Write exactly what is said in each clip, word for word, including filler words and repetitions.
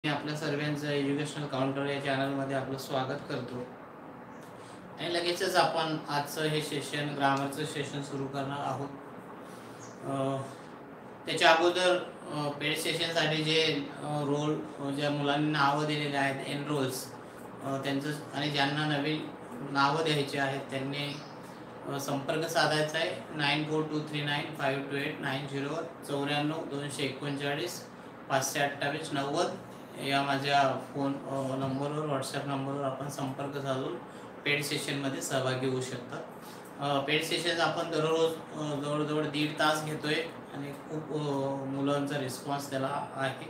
मी आपल्या सर्वांचं educational counter या चॅनलमध्ये आपलं स्वागत करतो. आणि लगेचच आपण आजचं हे सेशन ग्रामरचं सेशन सुरू करणार आहोत. त्याच्या अगोदर पेड सेशनसाठी जे रोल ज्या मुलांनी नावं दिलेले आहेत एनरोल्स त्यांचं आणि ज्यांना नवीन नावं द्यायची आहेत त्यांनी संपर्क साधायचा आहे nine four two three nine five two eight nine zero चौऱ्याण्णव दोनशे एकोणचाळीस पाचशे अठ्ठावीस नव्वद या माझ्या फोन नंबरवर व्हॉट्सॲप नंबरवर आपण संपर्क साधून पेड सेशनमध्ये सहभागी होऊ शकतात. पेड सेशन आपण दररोज जवळजवळ दीड तास घेतोय आणि खूप मुलांचा रिस्पॉन्स त्याला आहे.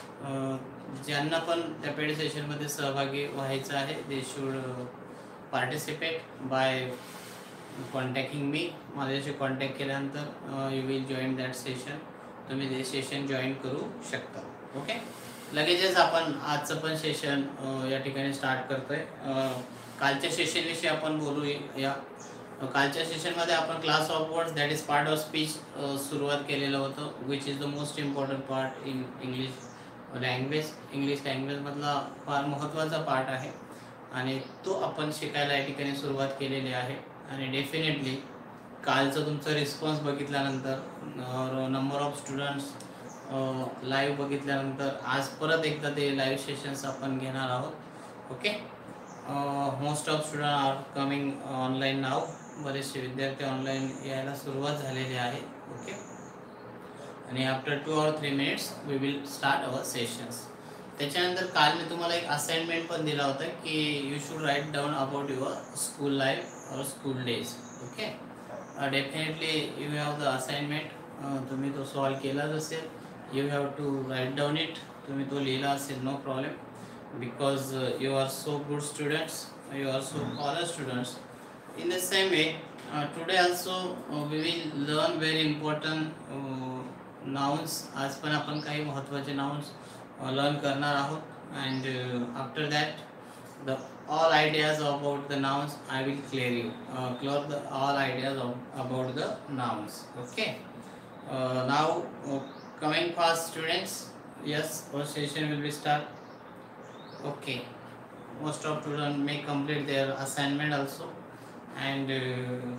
ज्यांना पण त्या पेड सेशनमध्ये सहभागी व्हायचं आहे they should participate by contacting me. माझ्याशी कॉन्टॅक्ट केल्यानंतर you will join that session. तुम्ही ते सेशन जॉईन करू शकता. ओके, लगेचच आपण आजचं पण सेशन या ठिकाणी स्टार्ट करतोय. कालच्या सेशनविषयी आपण बोलू. या कालच्या सेशनमध्ये आपण class of words that is part of speech सुरुवात केलेलं होतं, which is the most important part in English language. English लँग्वेजमधला फार महत्त्वाचा पार्ट आहे आणि तो आपण शिकायला या ठिकाणी सुरुवात केलेली आहे. आणि डेफिनेटली कालचं तुमचं रिस्पॉन्स बघितल्यानंतर नंबर ऑफ स्टुडंट्स लाईव्ह बघितल्यानंतर आज परत एकदा ते लाईव्ह सेशन्स आपण घेणार आहोत. Okay, most of student are coming online now. बरेचसे विद्यार्थी ऑनलाईन यायला सुरुवात झालेली आहे. ओके, आणि after two or three minutes we will start our sessions. त्याच्यानंतर काल मी तुम्हाला एक असाइनमेंट पण दिला होता की you should write down about your school life और school days. Okay, definitely you have the assignment. तुम्ही तो सॉल्व केलाच असेल. You have to write down it. तुम्ही तो लिहिला असेल, no problem, because uh, you are so good students, you are so honest students. In the same way, uh, today also uh, we will learn very important uh, nouns. आज पण आपण काही महत्त्वाचे nouns uh, learn करणार आहोत. and uh, after that the all ideas about the nouns I will clear you uh, clear the all ideas of, about the nouns. Okay, uh, now uh, coming fast students. Yes, our session will be start. Okay, most of students may complete their assignment also, and uh,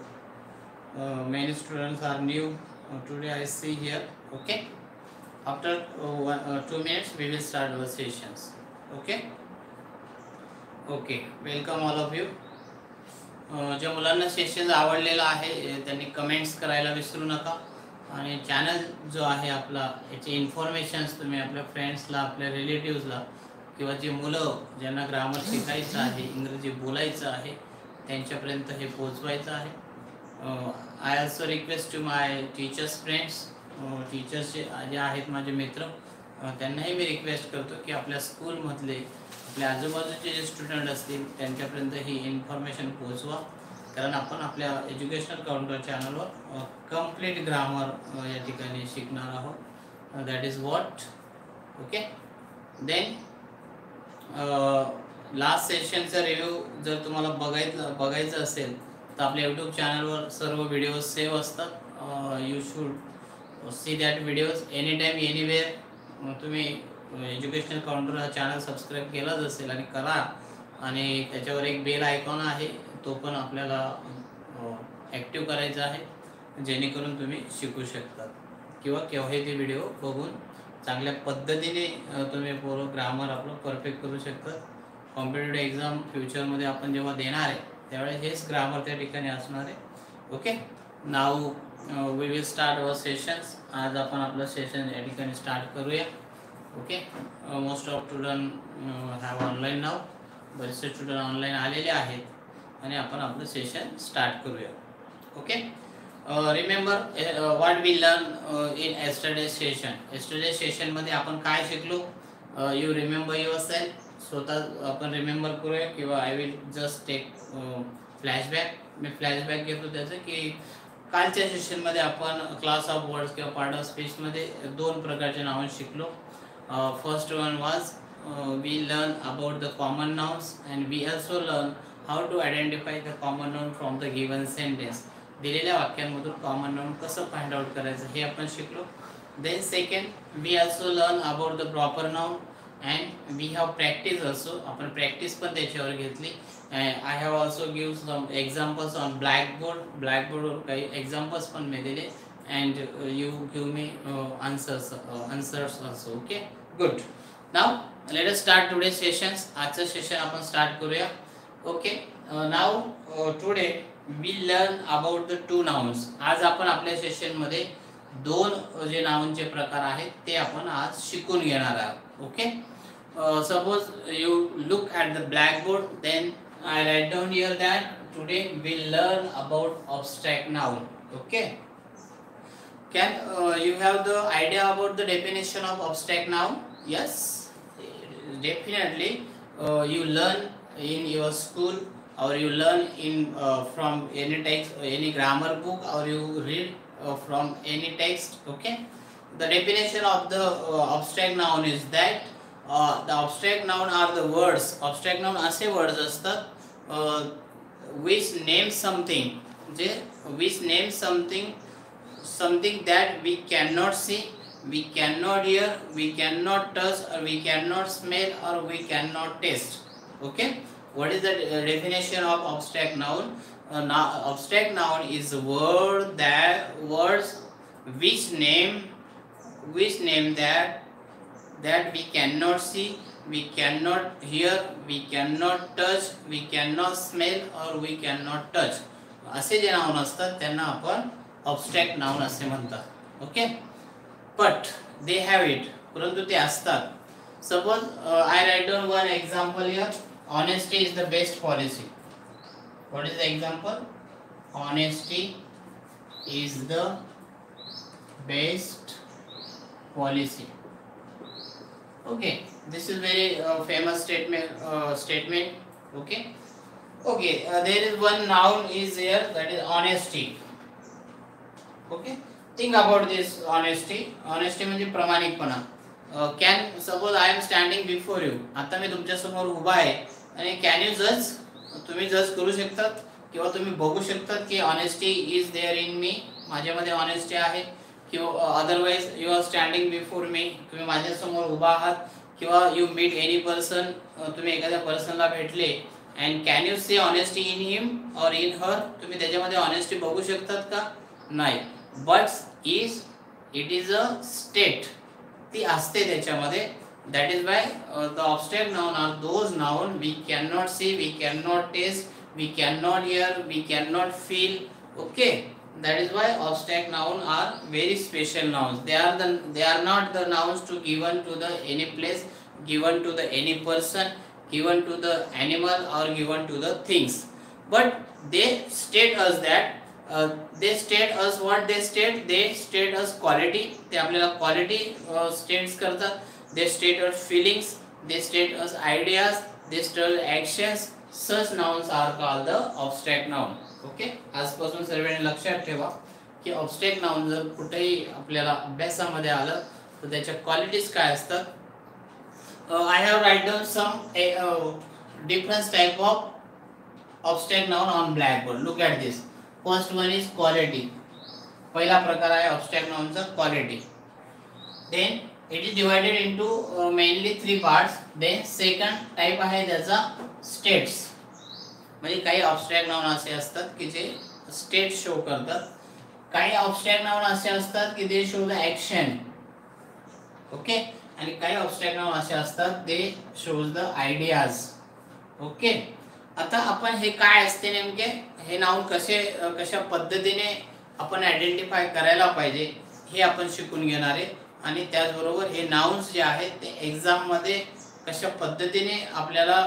uh, many students are new uh, today I see here. Okay, after uh, one, uh, two minutes we will start our sessions. Okay, okay, welcome all of you. ज्या मुलांना session आवडलेलं आहे त्यांनी comments करायला विसरू नका. आणि channel जो आहे आपला याची इन्फॉर्मेशन्स तुम्ही आपल्या फ्रेंड्सला, आपल्या रिलेटिव्सला किंवा जे मुलं ज्यांना ग्रामर शिकायचं आहे, इंग्रजी बोलायचं आहे, त्यांच्यापर्यंत हे पोचवायचं आहे. I also request to my teachers friends. Teachers जे जे आहेत माझे मित्र, त्यांनाही मी रिक्वेस्ट करतो की आपल्या स्कूलमधले आपल्या आजूबाजूचे जे स्टुडंट असतील त्यांच्यापर्यंत ही इन्फॉर्मेशन पोचवा. कारण आपण आपल्या एज्युकेशनल काउंटर चॅनलवर कम्प्लीट ग्रामर या ठिकाणी शिकणार आहोत. That is what. Okay, then last सेशनचा रिव्ह्यू जर तुम्हाला बघायचं बघायचं असेल तर आपल्या यूट्यूब चॅनलवर सर्व व्हिडिओज सेव्ह असतात. You should see that videos any time anywhere. तुम्ही एज्युकेशनल काउंटर हा चॅनल सबस्क्राईब केलाच असेल आणि करा. आणि त्याच्यावर एक बेल आयकॉन आहे, तो पण आपल्याला ॲक्टिव्ह करायचा आहे जेणेकरून तुम्ही शिकू शकतात किंवा केव्हाही ते व्हिडिओ बघून चांगल्या पद्धतीने तुम्ही पूर्ण ग्रामर आपलं परफेक्ट करू शकता. कॉम्पिटेटिव्ह एक्झाम फ्युचरमध्ये आपण जेव्हा देणार आहे त्यावेळेस हेच ग्रामर त्या ठिकाणी असणार आहे. Okay, now we will start our sessions. आज आपण आपलं सेशन या ठिकाणी स्टार्ट करूया. Okay, most of student have online now. बरेचसे स्टुडंट ऑनलाईन आलेले आहेत आणि आपण आपलं सेशन स्टार्ट करूया. Okay, remember what we learn in yesterday session. Yesterday सेशनमध्ये आपण काय शिकलो? You remember yourself. स्वतः आपण रिमेंबर करूया किंवा I will just take flashback. मी फ्लॅशबॅक घेतो त्याचं की कालच्या सेशनमध्ये आपण क्लास ऑफ वर्ड्स किंवा पार्ट ऑफ स्पीचमध्ये दोन प्रकारचे नावं शिकलो. First one was we learn about the common nouns and we also learn how to identify the common noun from the given sentence. दिलेल्या वाक्यांमधून कॉमन नाउन कसं फाइंड आउट करायचं हे आपण शिकलो. Then second, we also learn about the proper noun and we have practice also, आपण practice पण त्याच्यावर घेतली. I have also give some examples on blackboard, ब्लॅकबोर्डवर काही एक्झाम्पल्स पण मी दिले. And you give me answers answers also. Okay, good. Now let us start today sessions. आजचं सेशन आपण स्टार्ट करूया. Okay, now today we learn about the two nouns. आज आपण आपल्या सेशनमध्ये दोन जे नाउनचे प्रकार आहेत ते आपण आज शिकून घेणार आहोत. Okay, suppose you look at the blackboard, then I write down here that today we learn about abstract noun. Okay, can uh, you have the idea about the definition of abstract noun? Yes, definitely. Uh, you learn in your school, or you learn in uh, from any text, any grammar book, or you read uh, from any text. Okay, the definition of the uh, abstract noun is that uh, the abstract noun are the words. Abstract noun असे words असतात uh, which name something, जे which name something something that we cannot see, we cannot hear, we cannot touch, or we cannot smell, or we cannot taste. Okay, what is the definition of abstract noun? Uh, now, abstract noun is a word that words which name which name that that we cannot see, we cannot hear, we cannot touch, we cannot smell, or we cannot touch. असे जे noun असतात त्यांना आपण ऑब्स्ट्रॅक्ट noun असे म्हणतात. Okay, but they have it, परंतु ते असतात. Suppose I write down one example here. Honesty is the best policy. What is the example? Honesty is the best policy. Okay, this is very famous statement statement okay. Okay, there is one noun is here, that is honesty. Okay, think about this honesty. Honesty म्हणजे प्रामाणिकपणा. Can suppose I am standing before you. आता मी तुमच्या समोर उभा आहे आणि can you जज, तुम्ही जज करू शकतात किंवा तुम्ही बघू शकतात की honesty is there in me, माझ्यामध्ये ऑनेस्टी आहे. किंवा otherwise you are standing before me, तुम्ही माझ्यासमोर उभा आहात. किंवा यू मीट एनी पर्सन, तुम्ही एखाद्या पर्सनला भेटले and can you see honesty in him or in her, तुम्ही त्याच्यामध्ये ऑनेस्टी बघू शकतात का? नाही. But is it is a state, ती असते त्याच्यामध्ये. That is why the abstract noun are those noun we can not see, we can not taste, we can not hear, we can not feel. Okay, that is why abstract noun are very special nouns. They are the they are not the nouns to given to the any place, given to the any person, given to the animal, or given to the things, but they state us that uh, they state us what they state they state us quality. ते आपल्याला quality uh, states करतात. They state us feelings, they state us ideas, they state actions. Such nouns are called the abstract noun. Okay, आजपासून सर्वांनी लक्षात ठेवा की ऑब्स्ट्रॅक्ट noun जर कुठेही आपल्याला अभ्यासामध्ये आलं तर त्याच्या क्वालिटीज काय असतात. I have write down some different type of abstract noun on blackboard. Look at this. First one is quality. पहिला प्रकार आहे ऑब्स्ट्रॅक्ट नाउनचा quality. Then it is divided into mainly three parts. Then second type आहे त्याचा states. म्हणजे काही abstract noun असे असतात की जे स्टेट शो करतात. काही ऑब्स्ट्रॅक्ट नाउन असे असतात की they show the action. Okay, आणि काही ऑब्स्ट्रॅक्ट नाउन असे असतात they shows the ideas. Okay, आता आपण हे काय असते नेमके, हे नाउन कसे कशा पद्धतीने आपण आयडेंटिफाय करायला पाहिजे हे आपण शिकून घेणार आहे. आणि त्याचबरोबर हे नाउन्स जे आहेत ते एक्झाममध्ये कशा पद्धतीने आपल्याला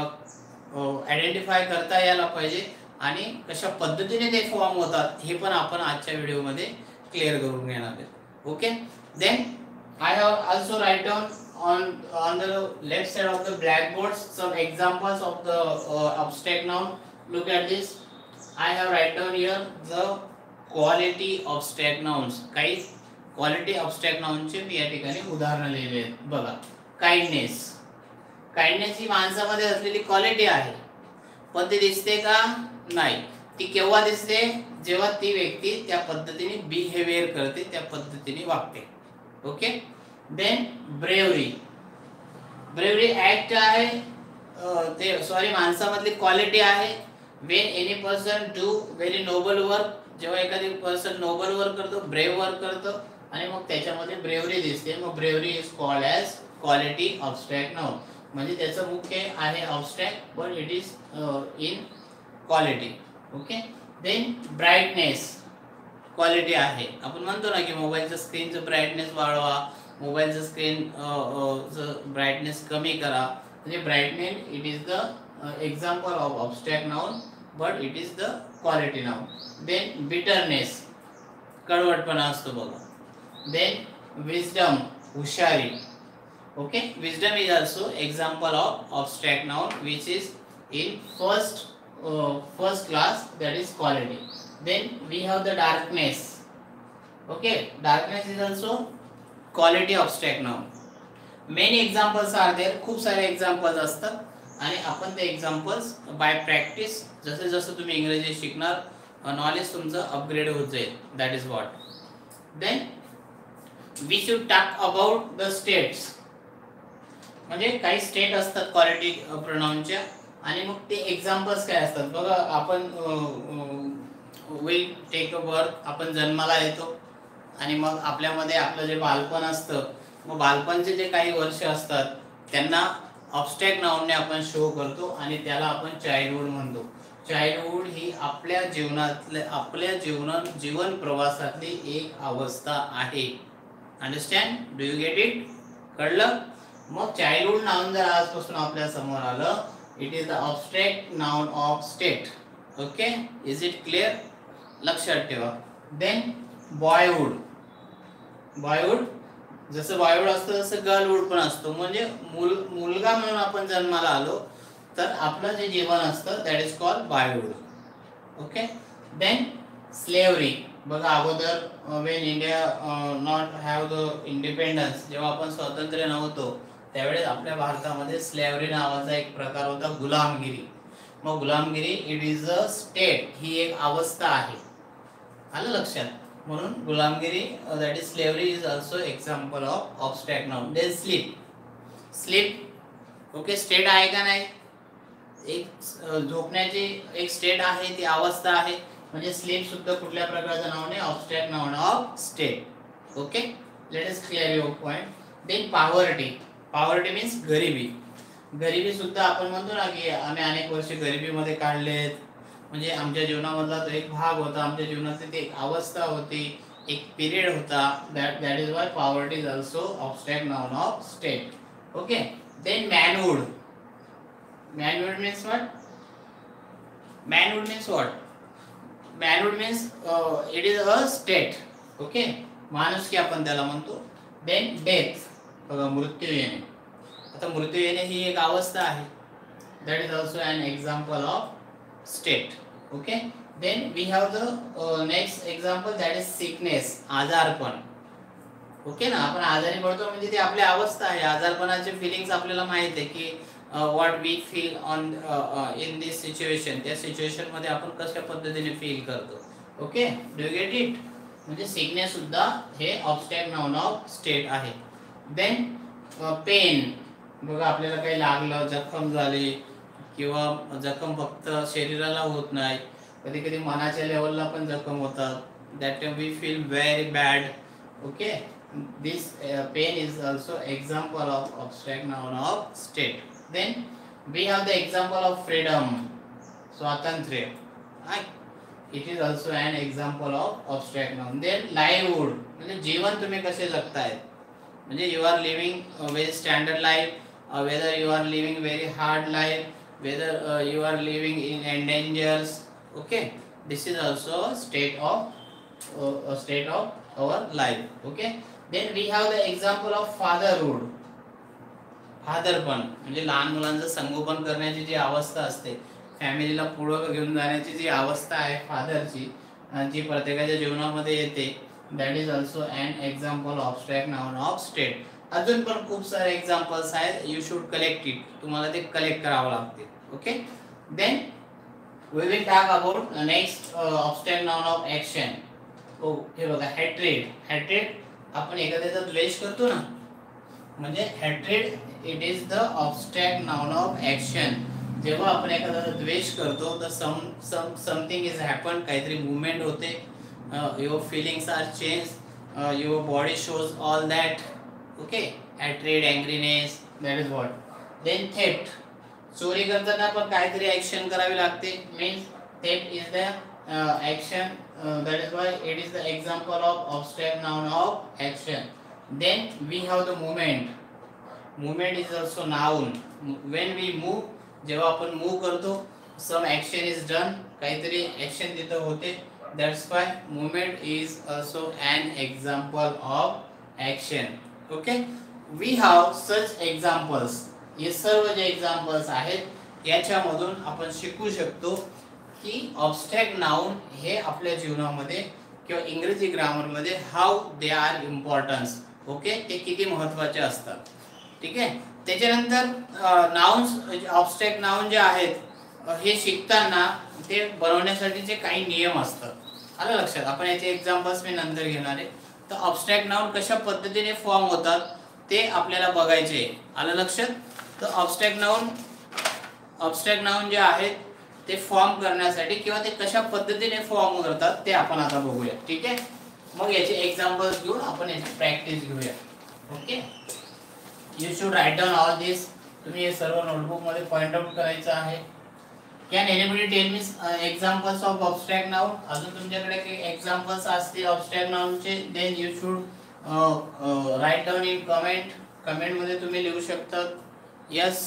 आयडेंटिफाय करता यायला पाहिजे आणि कशा पद्धतीने ते फॉर्म होतात हे पण आपण आजच्या व्हिडिओमध्ये क्लिअर करून घेणार आहोत. Okay, then I have also write down on on the left side of the blackboard some examples of the abstract noun. Look at this. I have write down here the quality abstract nouns. काही quality abstract नाउनचे मी या ठिकाणी उदाहरणं लिहिले आहेत. बघा, kindness. Kindness he माणसामध्ये असलेली क्वालिटी आहे, पण ती दिसते का? नाही. ती केव्हा दिसते? जेव्हा ती व्यक्ती त्या पद्धतीने बिहेवियर करते, त्या पद्धतीने वागते. Okay, then bravery. Bravery act आहे ते सॉरी माणसामधली क्वालिटी आहे. When any person do very noble work, जेव्हा एखादी पर्सन नोबल वर्क करतो, ब्रेव वर्क करतो आणि मग त्याच्यामध्ये ब्रेवरी दिसते, मग bravery is called as quality abstract noun. म्हणजे त्याचं मुख्य आहे ऑब्स्ट्रॅक्ट पण it is in quality. Okay. Then brightness quality आहे. आपण म्हणतो ना की मोबाईलचं स्क्रीनचं ब्राईटनेस वाढवा, मोबाईलचं स्क्रीन ब्राईटनेस कमी करा. म्हणजे brightness it is the example of abstract noun but it is the quality noun. Then bitterness कडवटपणा असतो बघा. देन विजडम हुशारी. Okay. Wisdom is also example of abstract noun which is in first uh, first class, that is quality. Then we have the darkness. Okay, darkness is also quality abstract noun. Many examples are there, खूप सारे examples असतात आणि आपण ते examples by practice जसे जसे तुम्ही इंग्रजी शिकणार नॉलेज तुमचं अपग्रेड होत जाईल. that is what. Then we should talk about the states. म्हणजे काही स्टेट असतात क्वालिटी प्रोनाउनच्या आणि मग ते एक्झाम्पल्स काय असतात बघा. आपण विल टेक अ बर्थ, आपण जन्माला येतो आणि मग आपल्यामध्ये आपलं जे बालपण असतं, मग बालपणचे जे काही वर्ष असतात त्यांना ऑब्स्ट्रॅक्ट नाउनने आपण शो करतो आणि त्याला आपण चाइल्डहूड म्हणतो. चाइल्डहूड ही आपल्या जीवनातले आपल्या जीवन जीवन प्रवासातली एक अवस्था आहे. Understand? Do you get it? कळलं? मग चाइल्डहूड नाउन जर आजपासून आपल्या समोर आलं, it is the abstract noun of state. Okay, is it clear? लक्षात ठेवा. देन बॉयहूड. बॉयहूड जसं बॉयहूड असतं तसं गर्लहूड पण असतो. म्हणजे मुल मुलगा म्हणून आपण जन्माला आलो तर आपलं जे जीवन असतं that is called boyhood. Okay. Then slavery. बघा अगोदर when India not have the independence, जेव्हा आपण स्वातंत्र्य नव्हतो त्यावेळेस आपल्या भारतामध्ये स्लेव्हरी नावाचा एक प्रकार होता, गुलामगिरी. मग गुलामगिरी इट इज अ स्टेट, ही एक अवस्था आहे. आलं लक्षात? म्हणून गुलामगिरी that is slavery is also example of abstract noun. Then sleep. Sleep okay state आहे का नाही? एक झोपण्याची एक स्टेट आहे, ती अवस्था आहे. म्हणजे स्लीप सुद्धा कुठल्या प्रकारचं नाउन आहे? Abstract noun of state. Okay, let us clear your point. Then poverty. Poverty means गरिबी. गरिबी सुद्धा आपण म्हणतो ना की आम्ही अनेक वर्ष गरिबीमध्ये काढलेत, म्हणजे आमच्या जीवनामधला तो एक भाग होता, आमच्या जीवनातली ती एक अवस्था होती, एक पिरियड होता. That that is why poverty is also abstract noun of state. Okay. Then manhood. Manhood means what? Manhood means what? Manhood means it is a state. Okay, माणुसकी आपण त्याला म्हणतो. Then death. बघा मृत्यू येणे. आता मृत्यू येणे ही एक अवस्था आहे. That is also an example of state. Okay. Then we have the next example that is sickness, आजारपण. ओके ना, आपण आजारी पडतो म्हणजे ती आपली अवस्था आहे. आजारपणाचे फिलिंग्स आपल्याला माहित आहे की what we feel on in this situation. त्या सिच्युएशन मध्ये आपण कशा पद्धतीने फील करतो. Okay, do you get it? म्हणजे सिकनेस सुद्धा हे ऑब्स्ट्रॅक्ट नाउन ऑफ स्टेट आहे. Then pain. बघा आपल्याला काही लागलं, जखम झाली किंवा जखम फक्त शरीराला होत नाही, कधी कधी मनाच्या लेवलला पण जखम होतात. That time we feel very bad. Okay, this pain is also example of abstract noun of state. Then we have the example of freedom, स्वातंत्र्य. It is also an example of abstract noun. Then livelihood म्हणजे जीवन तुम्ही कसे जगताय, म्हणजे you are living very standard life, whether you are living very hard life, whether you are living in endangers. Okay, this is also state of state of our life. Okay. Then we have the example of fatherhood. फादरपण म्हणजे लहान मुलांचं संगोपन करण्याची जी अवस्था असते, फॅमिलीला पुढं घेऊन जाण्याची जी अवस्था आहे फादरची, जी प्रत्येकाच्या जीवनामध्ये येते, that is also an example of abstract noun of state. अजून पण खूप सारे एक्झाम्पल्स आहेत. You should collect it. तुम्हाला ते कलेक्ट करावं लागते. Okay. Then we will talk about next abstract noun of action. ओ हे बघा, हॅट्रेड. हॅट्रेड आपण एखाद्याचा द्वेष करतो ना, म्हणजे hatred it is the abstract noun of action. जेव्हा आपण एखादा द्वेष करतो तर some some something is happen, काहीतरी मुवमेंट होते, your feelings are change, your body shows all that. Okay, hatred, angriness, that is what. Then theft, चोरी करताना पण काहीतरी ॲक्शन करावी लागते, means theft is the action. That is why it is the example of abstract noun of action. Then we have the movement. Movement is also noun. When we move, जेव्हा आपण move करतो, some action is done, काहीतरी action तिथं होते. That's why movement is also an example of action. Okay? We have such examples. Hey serve J examples आहेत याच्यामधून आपण शिकू शकतो की ऑब्स्ट्रॅक्ट नाउन हे आपल्या जीवनामध्ये किंवा इंग्रजी ग्रामरमध्ये how they are importance. Okay, ते किती महत्त्वाचे असतात. ठीक आहे. त्याच्यानंतर नाउन्स, ऑब्स्ट्रॅक्ट नाउन जे आहेत हे शिकताना ते बनवण्यासाठीचे काही नियम असतात. आलं लक्षात. आपण याचे एक्झाम्पल्स मी नंतर घेणार आहे. तर ऑब्स्ट्रॅक्ट नाउन कशा पद्धतीने फॉर्म होतात ते आपल्याला बघायचे. आलं लक्षात. तर ऑब्स्ट्रॅक्ट नाउन ऑब्स्ट्रॅक्ट नाउन जे आहेत ते फॉर्म करण्यासाठी किंवा ते कशा पद्धतीने फॉर्म करतात ते आपण आता बघूया. ठीक आहे. मग याचे एक्झाम्पल्स घेऊन आपण याची प्रॅक्टिस घेऊया. Okay, you should write down all this. तुम्ही हे सर्व नोटबुक मध्ये पॉइंट आउट करायचं आहे. Can anybody tell me examples of abstract noun? अजून तुमच्याकडे काही एक्झाम्पल्स असतील ऑब्स्ट्रॅक्ट नाउनचे, then you should write down in comment. Comment मध्ये तुम्ही लिहू शकता. Yes,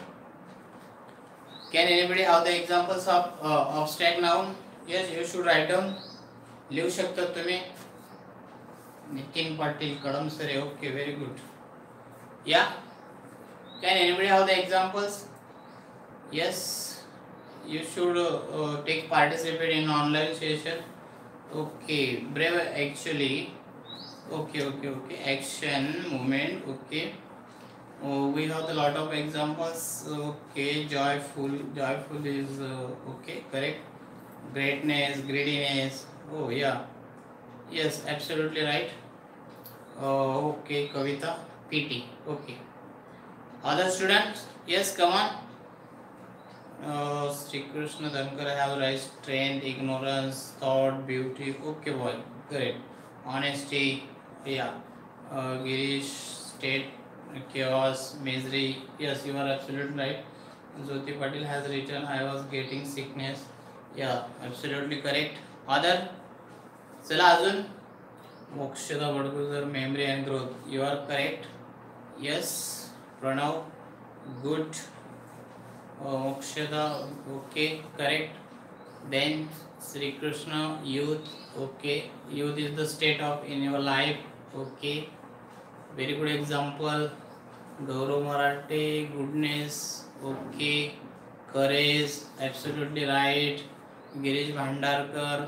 can anybody have the examples of abstract noun? Yes, you should write down. लिहू शकता तुम्ही. Nitin Patil Kadam sir. Okay, very good. Yeah, can anybody have the examples? Yes, you should uh, take participate in online session. Okay, brave actually. Okay, okay, okay. Action, movement. Okay, oh, we have a lot of examples. Okay, joyful, joyful is uh, okay, correct. Greatness, greediness. Oh yeah, yes, absolutely right. Uh, okay, Kavita, P T. Okay, other students, yes, come on. Uh, Sri Krishna Dhankar have right strength, ignorance, thought, beauty. Okay, boy, great. Honesty, yeah. Uh, Girish, state, chaos, misery. Yes, you are absolutely right. Jyoti Patil has written, I was getting sickness. Yeah, absolutely correct. Other, चला अजून. Mokshada Badgujar, memory and growth. You are correct. Yes, Pranav, good. Mokshada, okay, correct. Then Sri Krishna, youth, okay. Youth is the state of in your life, okay. Very good example. Gaurav Marathe, goodness, okay. Courage, absolutely right. Girish Bhandarkar,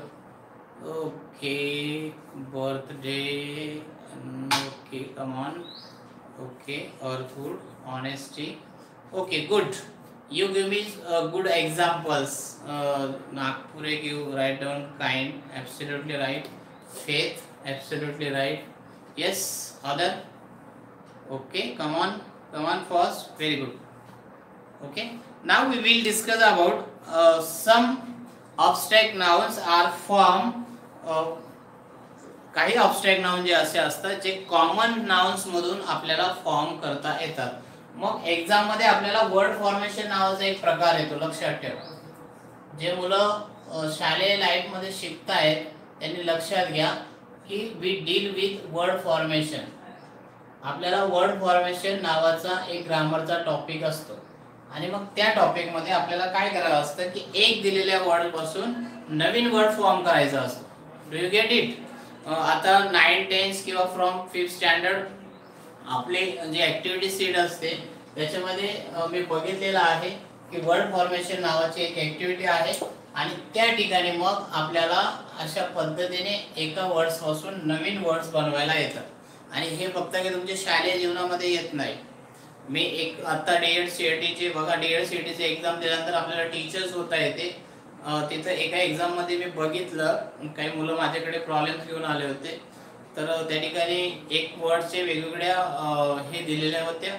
okay. Birthday, okay, come on, okay. Earthwood, honesty, okay, good. You give me uh, good examples. uh, Nagpure, you write down kind, absolutely right. Faith, absolutely right. Yes, other, okay, come on, come on first, very good. Okay, now we will discuss about uh, some abstract nouns are formed. uh, काही abstract noun जे असे असतात जे common nouns मधून आपल्याला form करता येतात. मग exam मध्ये आपल्याला word formation नावाचा एक प्रकार येतो, लक्षात ठेवा. जे मुलं शालेय लाईफ मध्ये शिकतायत त्यांनी लक्षात घ्या की we deal with word formation. आपल्याला वर्ड फॉर्मेशन नावाचा एक ग्रामरचा टॉपिक असतो आणि मग त्या टॉपिक मध्ये आपल्याला काय करावं असतं की एक दिलेल्या वर्ड पासून नवीन वर्ड फॉर्म करायचा असतो. Do you get it? आता नाईन टेन्स किंवा फ्रॉम फिफ्थ स्टँडर्ड आपले जे ॲक्टिव्हिटी सीट असते त्याच्यामध्ये मी बघितलेलं आहे की वर्ड फॉर्मेशन नावाची एक ॲक्टिव्हिटी आहे आणि त्या ठिकाणी मग आपल्याला अशा पद्धतीने एका वर्ड्सपासून नवीन वर्ड्स बनवायला येतात. आणि हे फक्त की तुमच्या शालेय जीवनामध्ये येत नाही. मी एक आता डी एड सी ए टीचे बघा, डी एड सी ए टीचे एक्झाम दिल्यानंतर आपल्याला टीचर्स होता येते. तिथं एका एक्झाममध्ये मी बघितलं काही मुलं माझ्याकडे प्रॉब्लेम्स घेऊन आले होते. तर त्या ठिकाणी एक वर्डचे वेगवेगळ्या हे दिलेल्या होत्या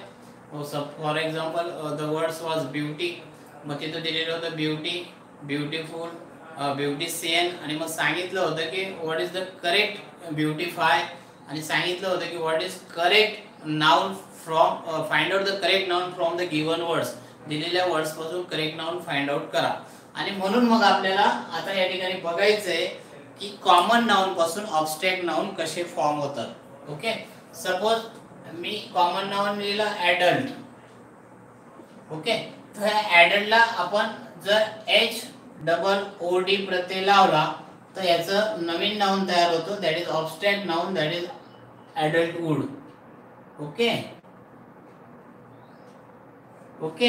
for example the words was beauty, मग तिथं दिलेलं होतं ब्युटी, ब्युटिफुल, ब्युटिशियन, आणि मग सांगितलं होतं की what is the correct beautify, आणि सांगितलं होतं की what is correct noun from find out the correct noun from the given words, दिलेल्या वर्ड्स पासून करेक्ट नाउन फाइंड आउट करा. आणि म्हणून मग आपल्याला आता या ठिकाणी बघायचंय की कॉमन नाउन पासून ऑब्स्ट्रॅक्ट नाउन कसे फॉर्म होतात. ओके, सपोज मी कॉमन नाउन लिहिलं ॲडल्ट. ओके, तर ॲडल्टला आपण जर एच डबल ओ डी प्रत्यय लावला तर याचं नवीन नाउन तयार होतो, that is abstract noun, that is adulthood. Okay okay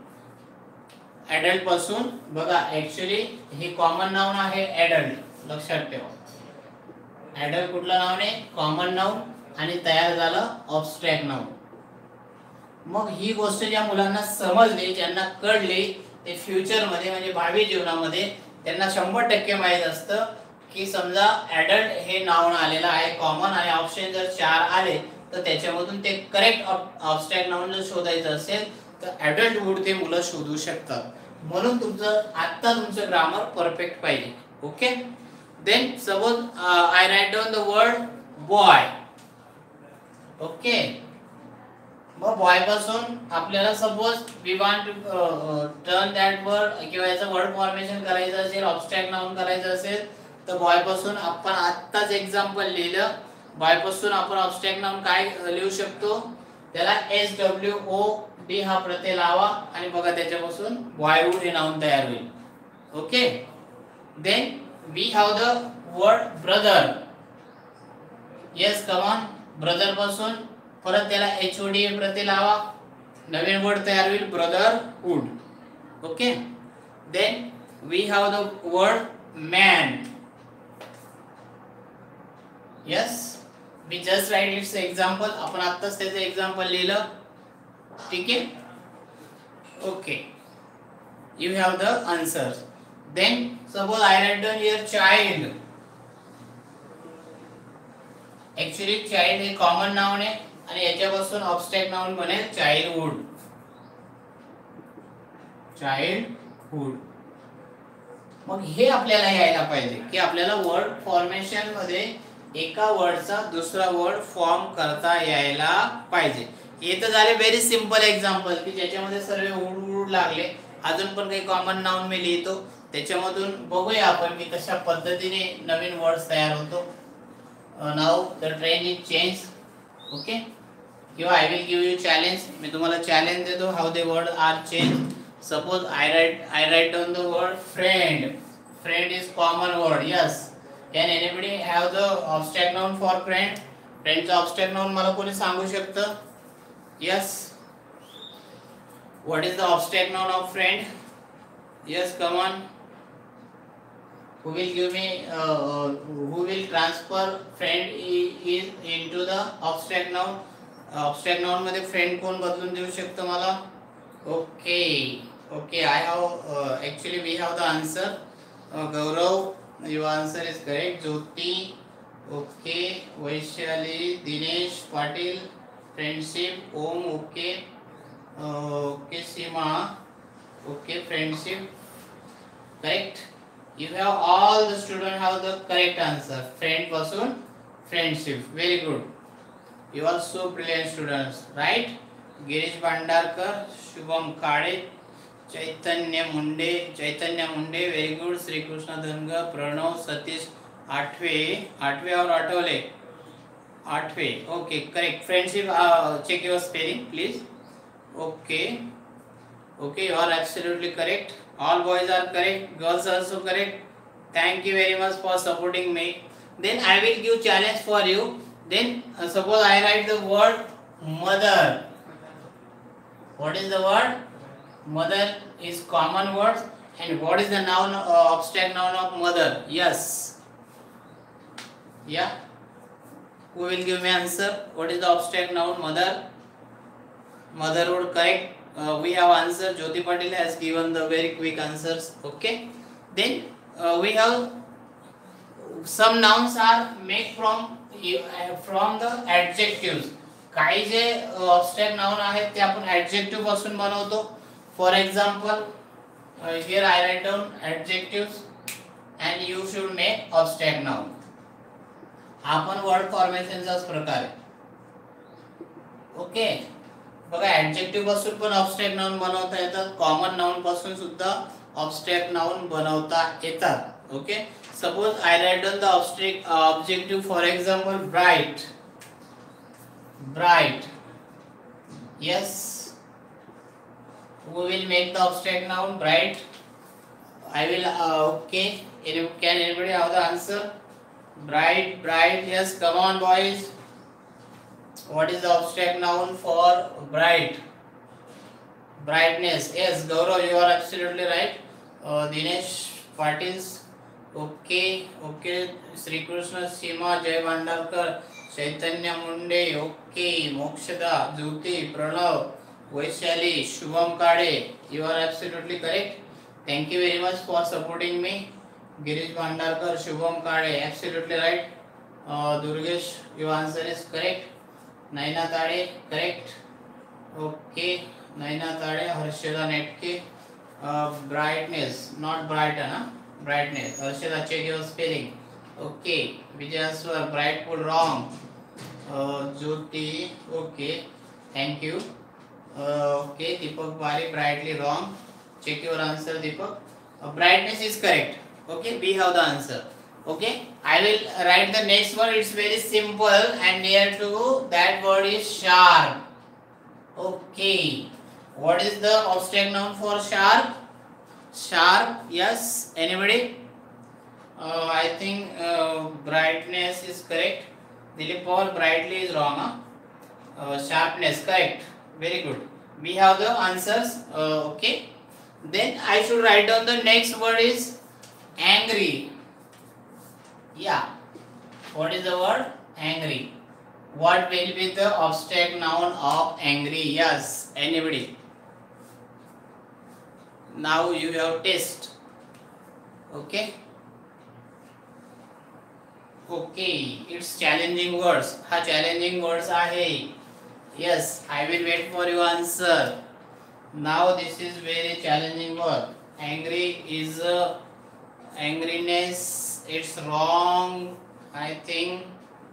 adult पासून बघा, ऍक्च्युली हे कॉमन नाउन आहे ॲडल्ट, लक्षात ठेवा. ॲडल्ट कुठलं नाउन आहे? कॉमन नाउन, आणि तयार झालं ऑब्स्ट्रॅक्ट नाउन. मग ही गोष्ट ज्या मुलांना समजली, ज्यांना कळली, ते फ्युचर मध्ये म्हणजे भावी जीवनामध्ये त्यांना शंभर टक्के माहीत असतं की समजा ॲडल्ट हे नाउन आलेलं आहे कॉमन, आणि ऑप्शन जर चार आले तर त्याच्यामधून ते करेक्ट ऑब्स्ट्रॅक्ट नाउन जर शोधायचं असेल तर ॲडल्टहूड ते मुलं शोधू शकतात. म्हणून तुमचं आत्ता तुमचं ग्रामर परफेक्ट पाहिजे. Okay, then suppose I write down the word boy. Okay, मग बॉय पासून आपल्याला suppose we want turn that word, किंवा याचं वर्ड फॉर्मेशन करायचं असेल, ऑब्स्ट्रॅक्ट नाउन करायचं असेल, तर बॉय पासून आपण आत्ताच एक्झाम्पल लिहिलं. बॉय पासून आपण ऑब्स्ट्रॅक्ट नाउन काय लिहू शकतो? त्याला एस डब्ल्यू ओ डी हा प्रत्यय लावा, आणि बघा त्याच्यापासून बॉयहूड हे नाउन तयार होईल. Okay, then we have the word brother. Yes, come on. Brother पासून परत त्याला एच ओ डी प्रत्यय लावा, नवीन वर्ड तयार होईल brotherhood. Okay, then we have the word man. Yes, मी जस्ट राईट इट्स एक्झाम्पल, आपण आत्ताच त्याचं एक्झाम्पल लिहिलं. ठीक आहे, okay, you have the answer. Then suppose I write down here child. Actually child हे कॉमन नाउन आहे, आणि याच्यापासून ऑब्स्ट्रॅक्ट नाउन बनेल चाइल्डहूड. चाइल्डहूड. मग हे आपल्याला यायला पाहिजे की आपल्याला वर्ड फॉर्मेशन मध्ये एका वर्डचा दुसरा वर्ड फॉर्म करता यायला पाहिजे. हे तर झाले व्हेरी सिंपल एक्झाम्पल की ज्याच्यामध्ये सर्व उड उड लागले. अजून पण काही कॉमन नाउन मी लिहितो, त्याच्यामधून बघूया आपण की कशा पद्धतीने नवीन वर्ड्स तयार होतो. Now the train is change. Okay, किंवा I will give you challenge. मी तुम्हाला चॅलेंज देतो, how they word are change. Suppose I write I write down the word friend. Friend is common word. Yes, can anybody have the abstract noun for friend? फ्रेंडचा abstract noun मला कोणी सांगू शकतं? Yes, what is the abstract noun of friend? Yes, come on. Who will give me uh, uh, who will transfer friend is into the abstract noun? uh, abstract noun मध्ये friend कोण बदलून देऊ शकतो मला? Okay okay, I have uh, actually we have the answer. uh, Gaurav, your answer is correct. Jyoti, okay. Vaishali, Dinesh, Patil, friendship. Om, okay. uh, okay. Sima, okay. Friendship, correct. You have all the students have the correct answer. Friend person, friendship. Very good. You are so brilliant students, right? Girish Bhandarkar, Shubham Kade, Chaitanya Munde, Chaitanya Munde. Very good. Sri Krishna Dhanga, Pranav, Satish, Atve, Atve or Atole? Atve. Okay, correct. Friendship. Uh, check your spelling, please. Okay. Okay, you are absolutely correct. All boys are correct, girls also correct. Thank you very much for supporting me. Then I will give challenge for you. Then uh, suppose I write the word mother. What is the word? Mother is common word. And what is the noun, uh, abstract noun of mother? Yes. Yeah. Who will give me answer? What is the abstract noun mother? Motherhood, correct. Uh, we have answer. Jyoti Patil has given the very quick answers. Okay, then uh, we have some nouns are made from uh, from the adjectives. काही जे ऑब्स्ट्रॅक्ट noun आहेत ते आपण adjective पासून बनवतो. For example here I write down adjective and you should make abstract noun. हा पण word फॉर्मेशनचाच प्रकार आहे. ओके, बघा ऍडजेक्टिव्ह पासून पण ऑब्स्ट्रॅक्ट नाउन बनवता येतात, कॉमन नाउन पासून सुद्धा ऑब्स्ट्रॅक्ट नाउन बनवता येतात. Okay, suppose I write down the abstract objective for example bright. Bright. Yes. Who will make the abstract noun bright? I will. Uh, okay. Can anybody have the answer? Bright, bright. Yes. Come on, boys. What is the abstract noun for bright? Brightness. Yes, Gaurav, you are absolutely right. Uh, Dinesh Patil. Okay. Okay. Sri Krishna, Seema, Jay Bhandarkar, Chaitanya Munde. Okay, Mokshada, Jyoti, Pranav, Vaishali, Shubham Kade. You are absolutely correct. Thank you very much for supporting me. Girish Bhandarkar, Shubham Kade, absolutely right. Durgesh, your answer is correct. Naina Tade, correct. Okay, Naina Tade. Harshada Netke. Brightness, not brighten, हाँ, brightness. Harshada, check your spelling. Okay, Vijay brightful wrong. Jyoti, okay, thank you. Okay, Deepak Bari, brightly wrong. Check your answer Deepak. Brightness is correct. Okay, we have the answer. Okay, I will write the next word. It's very simple and near to that word is sharp. Okay, what is the abstract noun for sharp? Sharp. Yes, anybody? uh, I think uh, brightness is correct. Dilip Paul, brightly is wrong, huh? uh, Sharpness, correct. Very good, we have the answers. Uh, okay, then I should write down the next word is angry. Yeah, what is the word? Angry. What will be the abstract noun of angry? Yes, anybody? Now you have test. Okay, okay, it's challenging words. Ha, challenging words आहे. Yes, I will wait for your answer. Now this is very challenging word. Angry is uh, angriness. It's wrong, I think.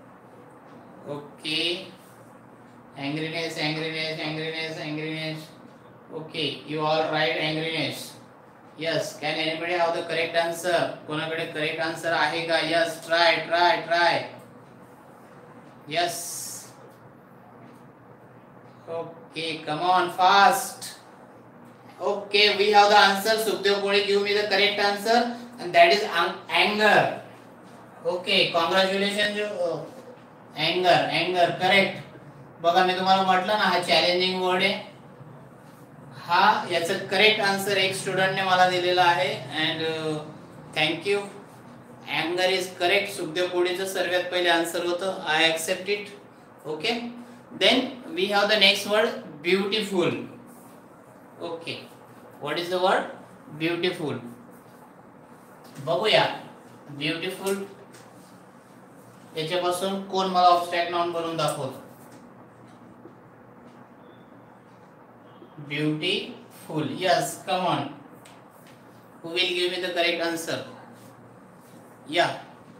Okay, angriness, angriness, angriness, angriness. Okay, you are right, angriness. Yes, can anybody have the correct answer? कोणाकडे correct answer आहे का? Yes, try, try, try. Yes. Okay, come on, fast. Okay, we have the answer. Sukhdev Koli, give me the correct answer, and that is anger. Okay, congratulations. Anger, anger, correct. बघा मी तुम्हाला म्हटलं ना, हा challenging word आहे. हा याचा correct answer एक स्टुडंटने मला दिलेला आहे. And thank you. अँगर इज करेक्ट. सुखदेव कोळीचं सर्वात पहिले आन्सर होतं. I accept it. Okay, then we have the next word beautiful. Okay, what is the word? Beautiful. बघूया ब्युटिफुल याच्यापासून कोण मला ऑब्स्ट्रॅक्ट नाउन बनवून दाखवतो. Beautiful. Yes, come on. Who will give me the correct answer? Yeah.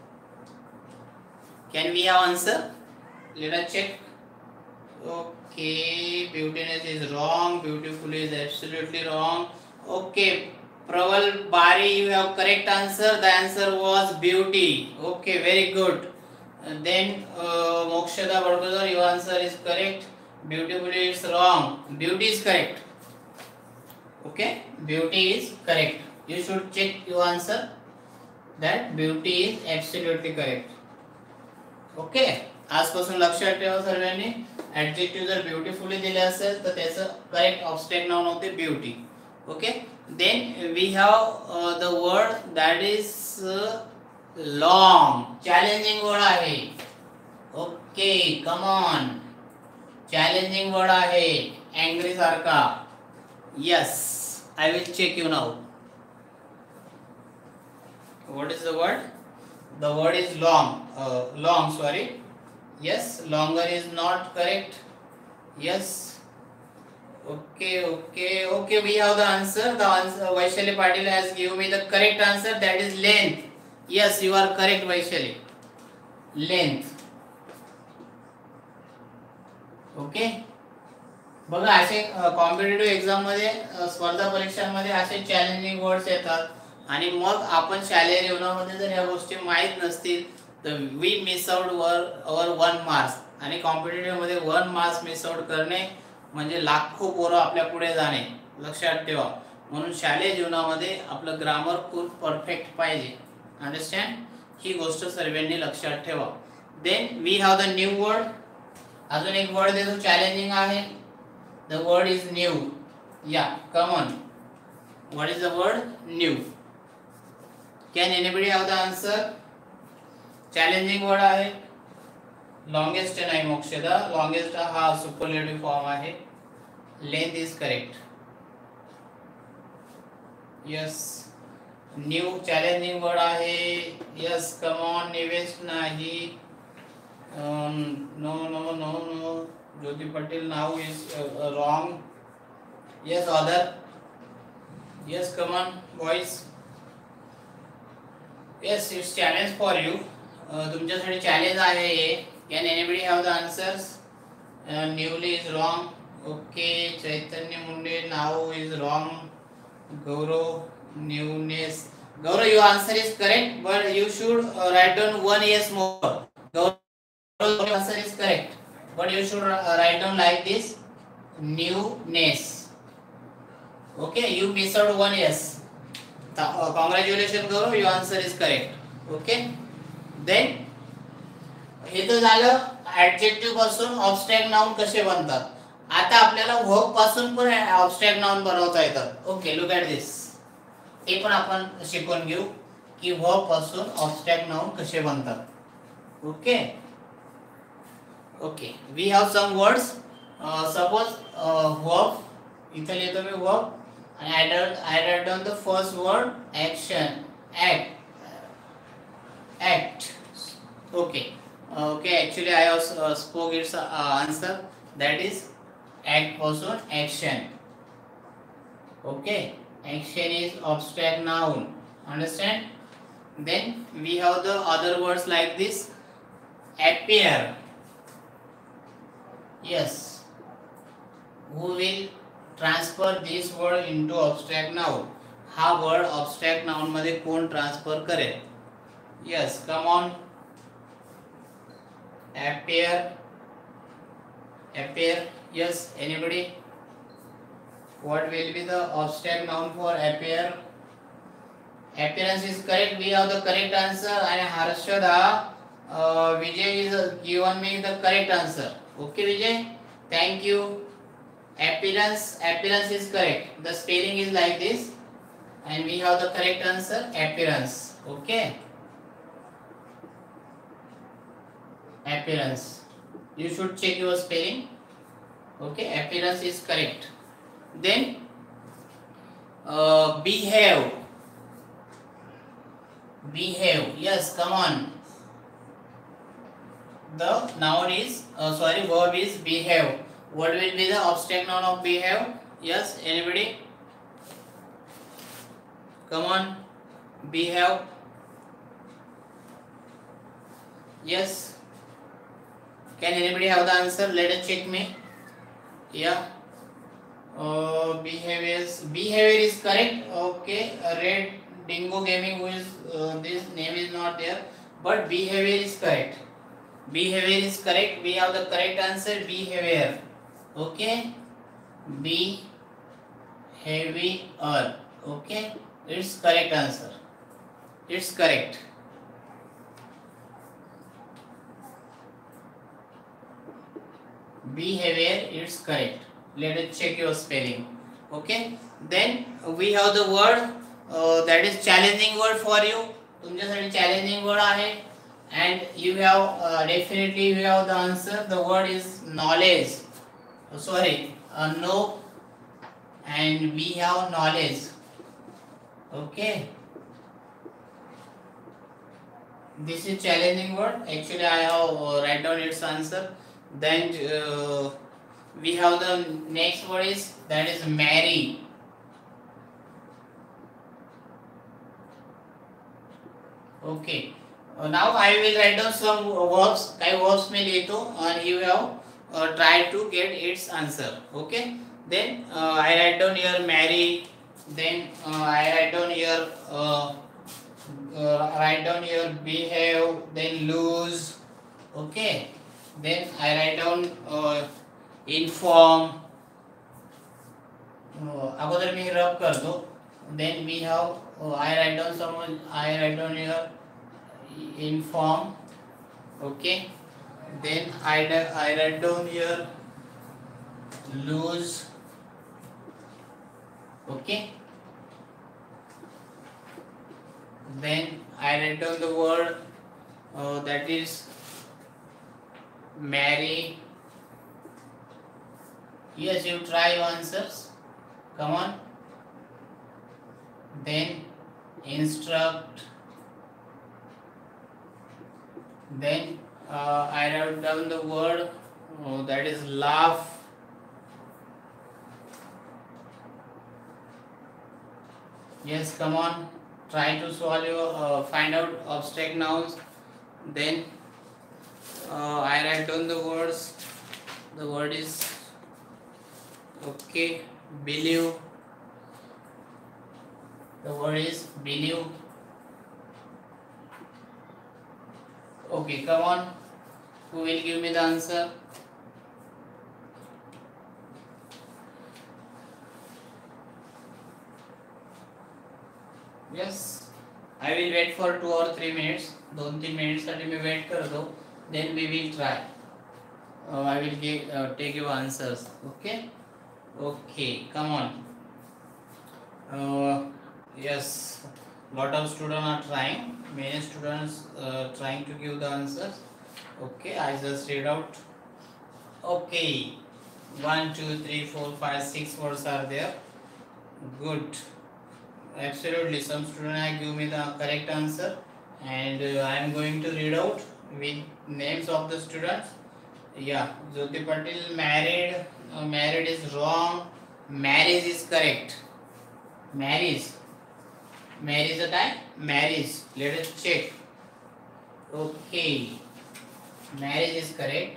Can we have answer? Let us check. Okay, beautiness is wrong. Beautiful is absolutely wrong. Okay, Praval Bari, you have correct answer. The answer was beauty. Okay, very good. And then uh, Mokshada Bardozar, your answer is correct. Beautiful is wrong. Beauty is correct. Okay, beauty is correct. You should check your answer. That beauty is absolutely correct. Okay, आजपासून लक्षात ठेवा सर्वांनी. Adjective जर beautifully दिले असेल तर त्याचं correct abstract noun होते beauty. Okay, then we have the word that is long. Challenging word आहे. Okay, come on. Challenging word आहे अँग्री सारखा. Yes, I will check you now. What is the word? The word is long. Long, sorry. Yes, longer is not correct. Yes. Okay, okay, okay. We have the answer. The answer, Vaishali Patil has given me the correct answer. That is length. Yes, you are correct, Vaishali. Length. Okay. बघा असे competitive exam मध्ये स्पर्धा परीक्षांमध्ये असे challenging words येतात आणि मग आपण शालेय जीवनामध्ये जर ह्या गोष्टी माहीत नसतील तर वी मिस आउट वर अवर वन मार्क्स. आणि कॉम्पिटेटिव्ह मध्ये वन मार्क्स मिस आउट करणे म्हणजे लाखो पोरं आपल्या पुढे जाणे. लक्षात ठेवा. म्हणून शालेय जीवनामध्ये आपलं ग्रामर खूप परफेक्ट पाहिजे. अंडरस्टँड. ही गोष्ट सर्वांनी लक्षात ठेवा. Then we have the new word. अजून एक वर्ड देतो चॅलेंजिंग आहे. The word is new. Yeah come on. What is the word? New. Can anybody have the answer? Challenging word आहे. लॉंगेस्ट नाही मोक्षदा. लॉंगेस्ट हा सुपरलेटिव्ह फॉर्म आहे. Length is correct. Yes. New challenging word आहे. Yes come on. Nivesh नाही. No no no no. Jyoti Patil now is uh, uh, wrong. Yes, other. Yes, come on, boys. Yes, it's challenge for you. Uh, तुमच्यासाठी challenge आहे हे. Can anybody have the answers? Uh, newly is wrong. Okay, Chaitanya Munde now is wrong. Gaurav newness. Gaurav, your answer is correct, but you should uh, write down one yes more. Gaurav, your answer is correct. But you should write down like this, newness. Okay, you miss out one yes. Uh, congratulations Gaurav, your answer is correct. Okay. Then हे तर झालं adjective पासून abstract noun कसे बनतात. आता आपल्याला verb पासून पण ऑब्स्ट्रॅक्ट noun बनवता येतात. Okay, look at this. ते पण आपण शिकून घेऊ की वर्ब पासून ऑब्स्ट्रॅक्ट नाउन कसे बनतात. Okay. Okay, we have some words. Uh, suppose uh, verb. इथे लिहितो मी verb and I write I write down the first word action. Act. Act. Okay. Okay. Actually, I also uh, spoke its uh, answer. That is act पासून action. Okay. Action is abstract noun. Understand? Then we have the other words like this. Appear. Yes. Who will transfer this word into abstract noun? हा word abstract noun मध्ये कोण transfer करेल? Yes, come on. Appear. Appear. Yes, anybody? What will be the abstract noun for appear? Appearance is correct. We have the correct answer. And Harshada, uh, Vijay is given me the correct answer. Okay, Vijay, thank you. Appearance, appearance is correct. The spelling is like this, and we have the correct answer. Appearance. Okay. Appearance. You should check your spelling. Okay, appearance is correct. Then, uh, behave. Behave. Yes, come on. The noun is uh, sorry verb is behave. What will be the abstract noun of behave? Yes, anybody? Come on. Behave. Yes. Can anybody have the answer? Let us check me. Yeah. Uh, behavior. Behavior is correct. Okay. Uh, Red Dingo Gaming, who is uh, this name is not there, but behavior is correct. Behavior is correct. We have the correct answer. Behavior. Okay. Behavior. Okay. It's correct answer. It's correct. Behavior. It's correct. Let us check your spelling. Okay. Then we have the word uh, that is challenging word for you. तुमच्यासाठी challenging word आहे. And you have uh, definitely you have the answer. The word is knowledge. Oh, sorry, uh, no, and we have knowledge. Okay. This is challenging word. Actually, I have uh, write down its answer. Then uh, we have the next word is that is marry. Okay. Uh, now I will write down some verbs. काही verbs में लिखो and you have uh, try to get its answer. Okay. Then uh, I write down here marry. Then uh, I write down here uh, uh, write down here behave. Then lose. Okay. Then I write down uh, inform. Uh, अगोदर मी रब करतो. Then we have uh, I write down some. I write down here inform. Okay. Then I I write down here lose. Okay. Then I write down the word uh, that is marry. Yes, you try your answers. Come on. Then instruct. Then uh, I wrote down the word uh, that is laugh. Yes, come on. Try to solve your uh, find out abstract nouns. Then uh, I write down the words. The word is okay. Believe. The word is believe. Okay, come on. Who will give me the answer? Yes. I will wait for two or three minutes. दोन तीन minutes साठी मी wait करतो. Then we will try. Uh, I will give, uh, take your answers. Okay. Okay. Come on. Uh, yes. Lot of students are trying. Many students uh, trying to give the answers. Okay. I just read out. Okay. One, two, three, four, five, six words are there. Good. Absolutely. Some students have given me the correct answer, and uh, I am going to read out with names of the students. Yeah, Jyoti Patil married. Uh, married is wrong. Marriage is correct. Marriage. Marriage the time. Marriage. Let us check. Okay. Marriage is correct.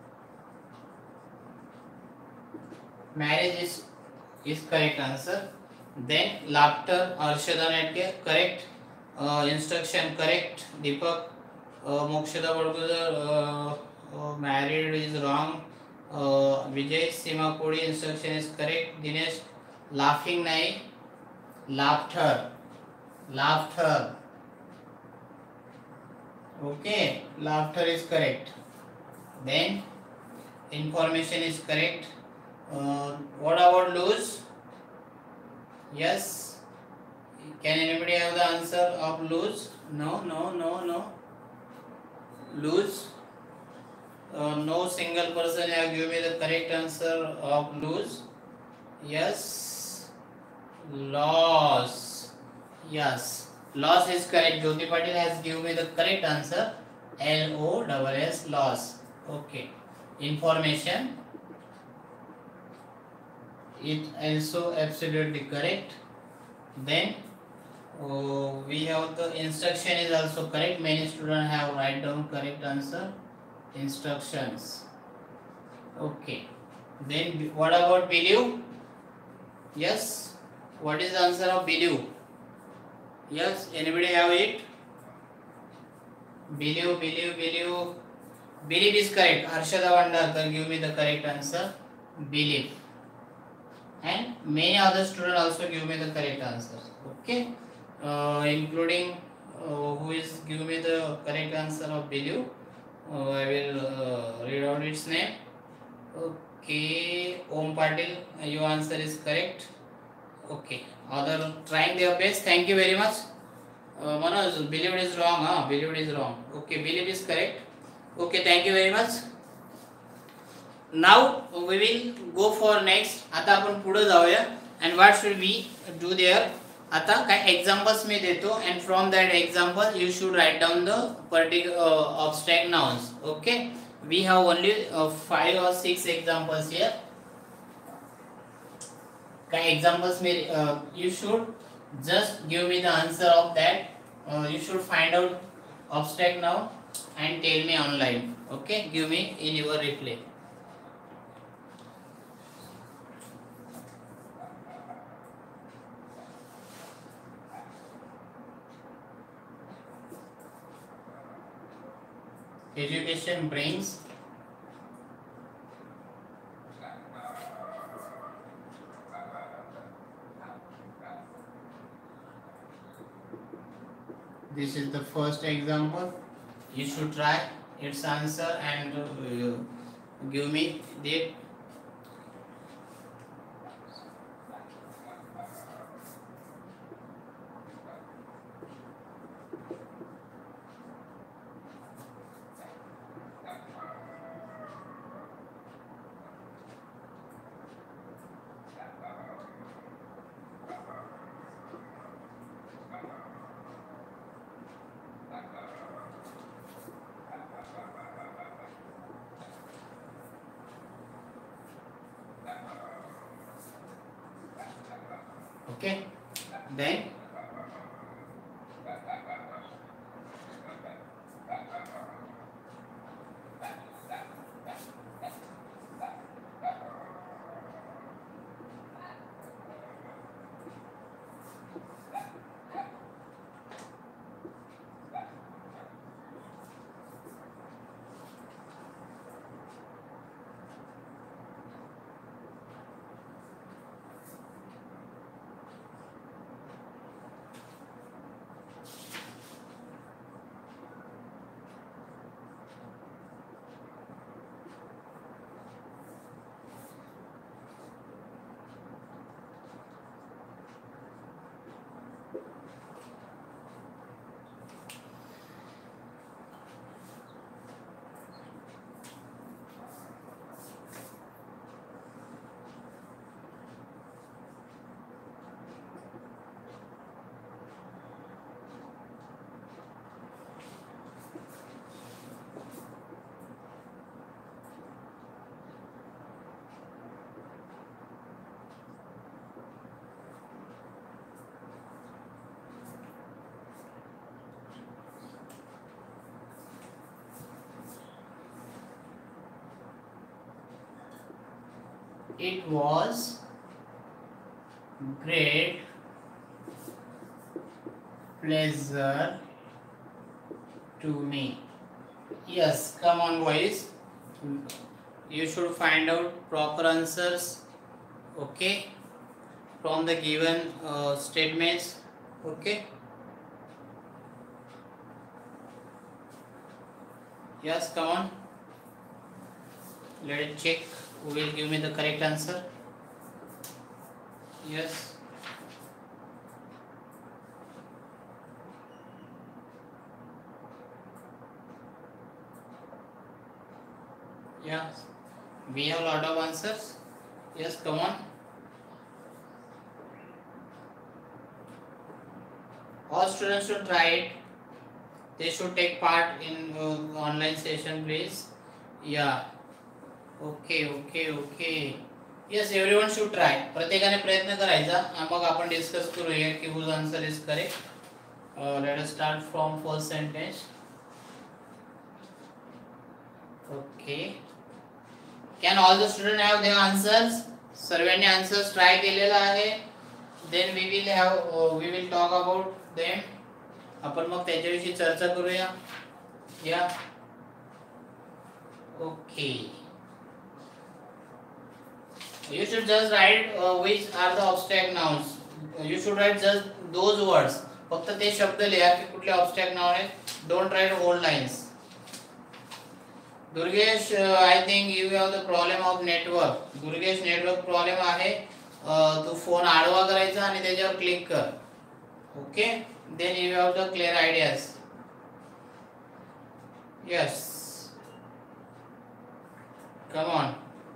Marriage is is correct answer. Then laughter. Arshada Netke correct. Uh, instruction correct. Deepak uh, Mokshada Badguzar uh, uh, married is wrong. Uh, Vijay Sima Kodi instruction is correct. Dinesh laughing nahi. Laughter. Laughter. Okay. Laughter is correct. Then information is correct. Uh, what about lose? Yes. Can anybody have the answer of lose? No, no, no, no. Lose. Uh, no single person have given me the correct answer of lose. Yes. Loss. Yes. Loss is correct. Jyoti Patil has given me the correct answer. L O S S loss. Okay. Information. It also absolutely correct. Then oh, we have the instruction is also correct. Many students have write down correct answer. Instructions. Okay. Then what about believe? Yes. What is the answer of believe? Yes. Anybody have it? Believe, believe, believe. Believe is correct. Harshada Vandarkar give me the correct answer. Believe. And many other students also give me the correct answers. Okay. Uh, including uh, who is give me the correct answer of believe. Uh, I will uh, read out its name. Okay. Om Patil, your answer is correct. Okay. Other trying their best. Thank you very much. Uh, Manoj, believe is wrong. Huh? Believe is wrong. Okay. Believe is correct. Okay. Thank you very much. Now we will go for next. आता आपण पुढे जाऊया. And what should we do there? आता काही examples मी देतो and from that example you should write down the particular uh, abstract nouns. Okay. We have only uh, five or six examples here. Kind examples may uh, you should just give me the answer of that. Uh, you should find out abstract now and tell me online. Okay, give me in your replay. Education brings this is the first example. You should try its answer and uh, give me the okay. Then it was great pleasure to me. Yes, come on boys. You should find out proper answers, okay, from the given uh, statements, okay. Yes, come on. Let it check who will give me the correct answer. Yes. Yes. We have a lot of answers. Yes, come on. All students should try it. They should take part in uh, online session, please. Yeah. Okay, okay, okay. Yes, everyone should try. प्रत्येकाने प्रयत्न करायचा. मग आपण discuss करूया की whose answer is correct. Uh, let us start from first sentence. Okay. Can all the students have their answers? सर्वांनी answers try केलेला आहे. Then we will have uh, we will talk about them. आपण मग त्याच्याविषयी चर्चा करूया. Yeah. Okay. You should just write uh, which are the abstract nouns. You should write just those words. फक्त ते शब्द लिहा की कुठले abstract noun आहेत. Don't write whole lines. Durgesh, I think you have the problem of network. Durgesh, network problem आहे. तू phone आडवा करायचा आणि त्याच्यावर क्लिक कर. Okay? Then you have the clear ideas. Yes. Come on.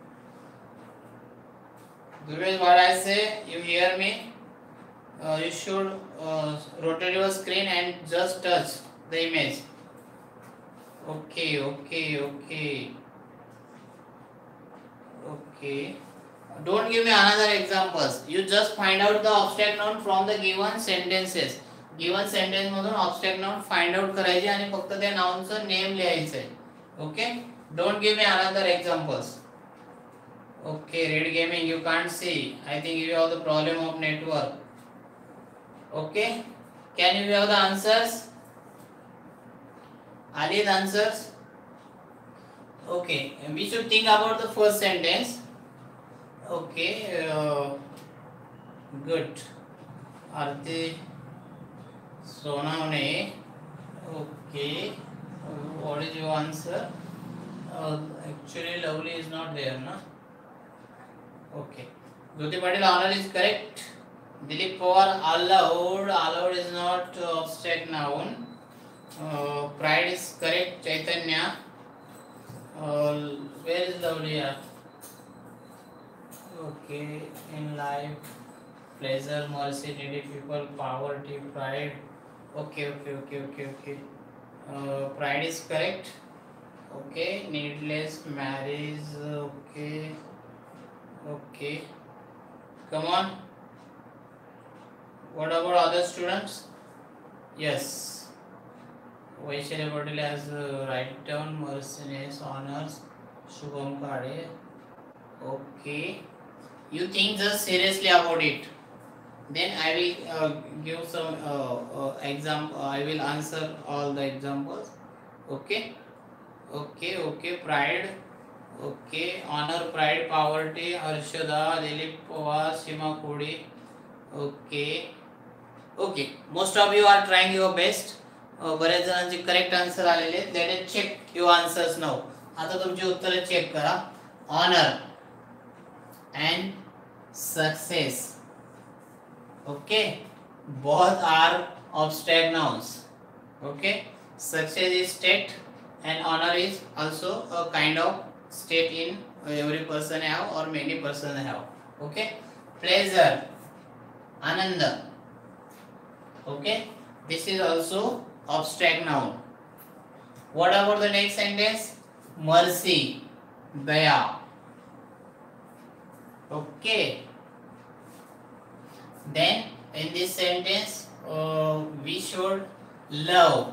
Durvesh, what I say, you hear me? Uh, you should uh, rotate your screen and just touch the image. Okay, okay, okay, okay. Don't give me another examples. You just find out the abstract noun from the given sentences. Given sentence मधून abstract noun find out करायची आणि फक्त त्या noun चं name लिहायचंय. Okay? Don't give me another examples. Okay, Red Gaming, you can't see. I think you have the problem of network. Okay? Can you have the answers? Are these answers? Okay, we should think about the first sentence. Okay, uh, good. Arti Sonavane. Okay, uh, what is your answer? Uh, actually, Lovely is not there, na? Okay. Jyoti Patil, honor is correct. Dilip Pawar, allowed. Allowed is not uh, abstract noun. Uh, pride is correct. Chaitanya. Uh, where is Lovely? Okay, in life, pleasure, mercy, needy people, poverty, pride. Okay, okay, okay, okay, okay. Uh, pride is correct. Okay, needless, marriage. Okay, okay. Come on. What about other students? Yes. Vaishali Patil has uh, write down mercenaries, honors, Shubham Kade. Okay. You think just seriously about it. Then I will uh, give some uh, uh, example. I will answer all the examples. Okay. Okay. Okay. Pride. Okay. Honor, pride, poverty. Arshada, Dilip Pawar, Sima Kodi. Okay. Okay. Most of you are trying your best. बरेच जणांचे correct answer आलेले. Let us check your answers now. आता तुमची उत्तरे check करा. Honour and success. Okay, both are abstract nouns. Okay, success is state and honor is also a kind of state in every person have or many person have. Okay, pleasure, ananda. Okay, this is also abstract noun. What about the next sentence? Mercy, daya. Okay. Then in this sentence, uh, we should love.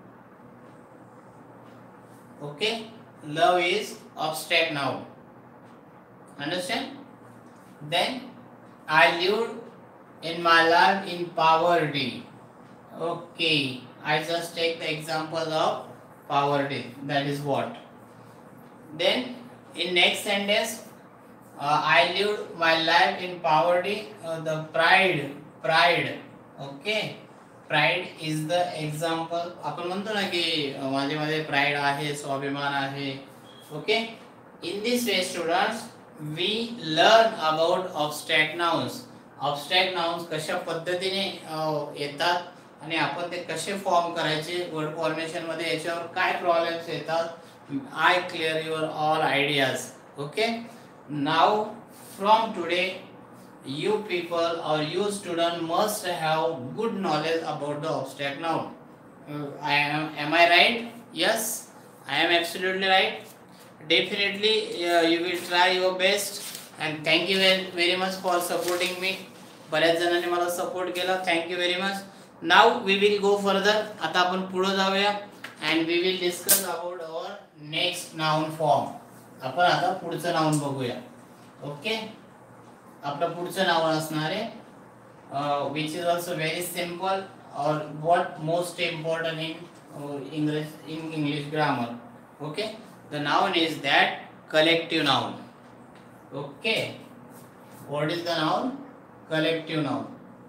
Okay. Love is abstract noun. Understand? Then I lived in my life in poverty. Okay. I just take the example of poverty. That is what. Then in next sentence, Uh, I lived my life in poverty. Uh, the pride, pride, okay. Pride is the example. आपण म्हणतो ना की माझ्यामध्ये pride आहे, स्वाभिमान आहे. Okay. In this way, students, we learn about abstract nouns. Abstract nouns कशा पद्धतीने येतात आणि आपण ते कसे फॉर्म करायचे वर्ड फॉर्मेशन मध्ये, याच्यावर काय प्रॉब्लेम्स येतात. I clear your all ideas. Okay. Now from today, you people or you student must have good knowledge about the abstract noun. uh, I am am I right? Yes, I am absolutely right. Definitely uh, you will try your best and thank you very, very much for supporting me. बऱ्याच जणांनी मला support केला. Thank you very much. Now we will go further. आता आपण पुढे जाऊया and we will discuss about our next noun form. आपण आता पुढचं नाउन बघूया. ओके, आपलं पुढचं नाव असणार आहे which is also very simple और what most important in English in English grammar. Okay, the noun is that collective noun. Okay, what is the noun? Collective noun.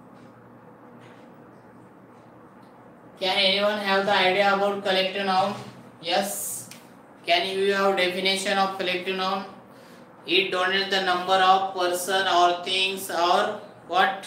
Can anyone have the idea about collective noun? Yes. Can you have definition of collective noun? It denotes the number of person or things or what?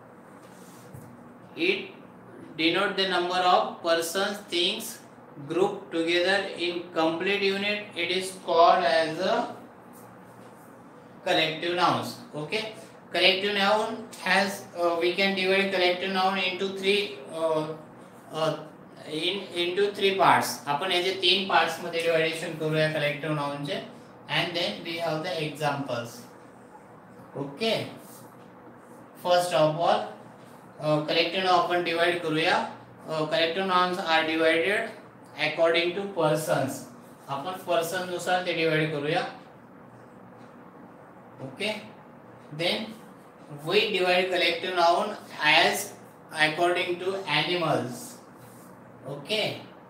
It denotes the number of persons, things grouped together in complete unit. It is called as a collective nouns. Okay. Collective noun has uh, we can divide collective noun into three uh, uh, in into three parts. आपण याचे तीन parts मध्ये डिवायडेशन करूया collective नाउनचे. And then we have the examples. Okay. First of all collective noun आपण divide करूया. Collective nouns are divided according to persons. आपण पर्सन नुसार ते डिवाइड करूया. Okay. Then we divide collective noun as according to animals. Okay.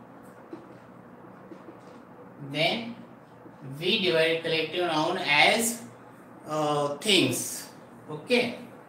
Then we divide collective noun as uh, things. Okay.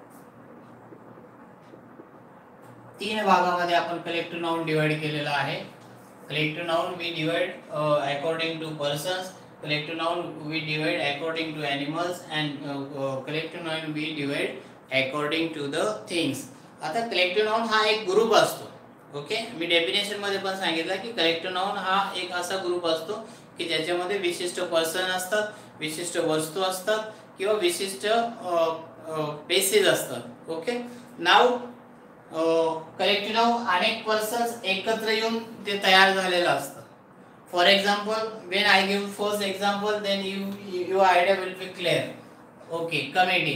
तीन भागामध्ये आपण collective noun divide केलेला आहे. Collective noun we divide uh, according to persons. Collective noun we divide according to animals and uh, uh, collective noun we divide according to the things. आता collective noun हा एक group असतो. Okay. मी definition मध्ये पण सांगितलं की collective noun हा एक असा ग्रुप असतो की ज्याच्यामध्ये विशिष्ट पर्सन असतात, विशिष्ट वस्तू असतात किंवा विशिष्ट प्लेसेस असतात. ओके. नाव कलेक्टिव्ह नाउन अनेक पर्सन्स एकत्र येऊन ते तयार झालेलं असतं. For example, when I give first example, then you your idea will be clear. Okay, committee.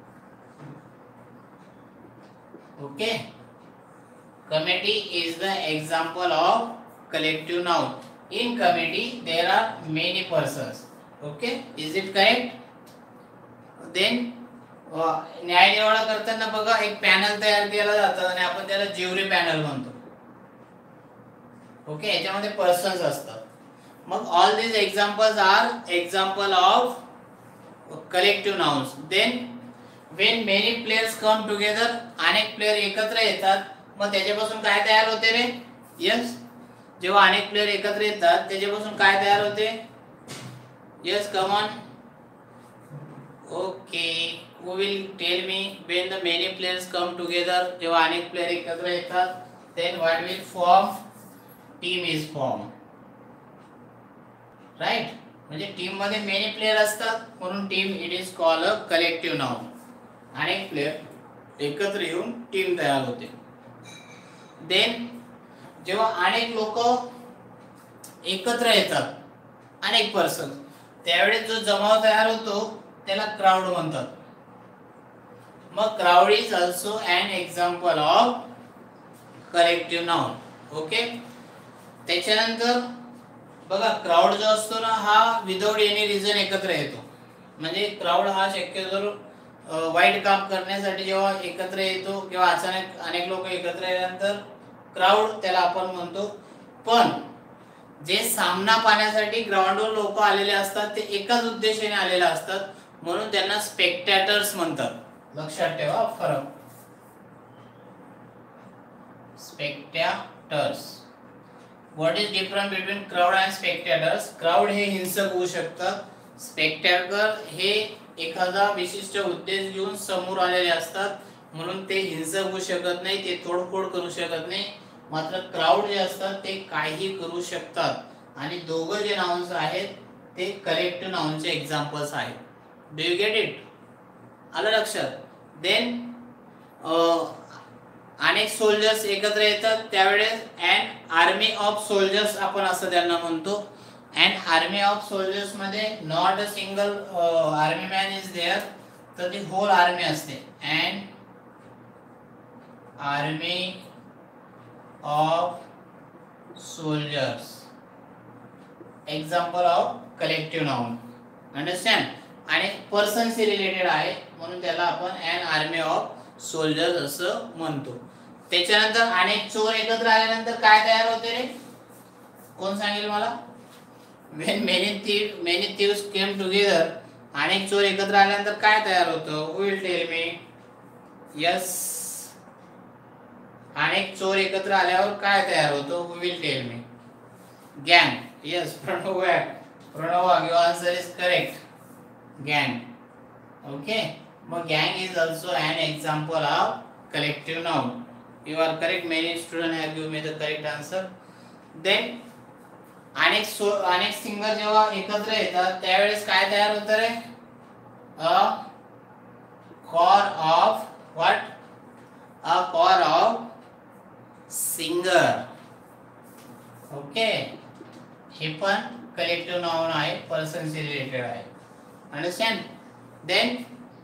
Okay, committee is the example of collective noun. In committee, there are many persons. Okay, is it correct? Then न्याय निवाडा करताना बघा एक panel तयार केला जातं आणि आपण त्याला ज्युरी पॅनल म्हणतो. ओके. याच्यामध्ये पर्सन्स असतात. मग all these examples are example of collective nouns. Then when many players come together, अनेक प्लेयर एकत्र येतात, मग त्याच्यापासून काय तयार होते रे? यस. जेव्हा अनेक प्लेयर एकत्र येतात त्याच्यापासून काय तयार होते? Yes, come on. Okay. Who will tell me when the many players come together, जेव्हा अनेक प्लेयर एकत्र येतात, then what will form? Team is form. Right. म्हणजे टीम मध्ये मेनी प्लेयर असतात म्हणून team it is called a collective noun. अनेक player एकत्र येऊन टीम तयार होते. देन जेव्हा अनेक लोक एकत्र येतात, अनेक पर्सन, त्यावेळेस जो जमाव तयार होतो त्याला क्राउड म्हणतात. मग crowd is also an example of collective noun. Okay. त्याच्यानंतर बघा क्राउड जो असतो ना हा विदाउट एनी रिझन एकत्र येतो. म्हणजे क्राउड हा शक्यतो वाईट काम करण्यासाठी जेव्हा एकत्र येतो किंवा अचानक अनेक लोक एकत्र आल्यानंतर क्राउड त्याला आपण म्हणतो. पण जे सामना पाहण्यासाठी ग्राउंडवर लोक आलेले असतात ते एकाच उद्देशाने आलेले असतात म्हणून त्यांना स्पेक्टॅटर्स म्हणतात. लक्षात ठेवा फरक. स्पेक्टॅटर्स. What is different between crowd and spectators? Crowd हे हिंसक होऊ शकतात. स्पेक्टॅटर हे एखादा विशिष्ट उद्देश घेऊन समोर आलेले असतात म्हणून ते हिंसक होऊ शकत नाही, ते तोडफोड करू शकत नाही. मात्र क्राउड जे असतात ते काही करू शकतात आणि दोघं जे नाउन्स आहेत ते कलेक्टिव्ह नाउनचे एक्झाम्पल्स आहेत. Do you get it? आलं लक्षात? देन अनेक सोल्जर्स एकत्र येतात त्यावेळेस अँड आर्मी ऑफ सोल्जर्स आपण असं त्यांना म्हणतो. अँड आर्मी ऑफ सोल्जर्स मध्ये not a single army man is there, तर ती होल आर्मी असते. And army of soldiers example of collective noun. Understand? आणि पर्सनशी रिलेटेड आहे म्हणून त्याला आपण अन आर्मी ऑफ सोल्जर्स असं म्हणतो. त्याच्यानंतर अनेक चोर एकत्र आल्यानंतर काय तयार होते रे? कोण सांगेल मला? When many thieves, many thieves came together, अनेक चोर एकत्र आल्यानंतर काय तयार होतं? Who will tell me? Yes. अनेक चोर एकत्र आल्यावर काय तयार होतं? Who will tell me? Gang. Yes, Pranav. Pranav, your answer is correct. Gang. Okay. But gang is also an example of collective noun. You are correct. Many students have given me the correct answer. Then अनेक सो अनेक singer जेव्हा एकत्र येतात त्यावेळेस काय तयार होतं रे? A choir of what? A choir of singer. Okay, हे पण कलेक्टिव्ह नाउन आहे, पर्सनशी रिलेटेड आहे. अंडरस्टँड. देन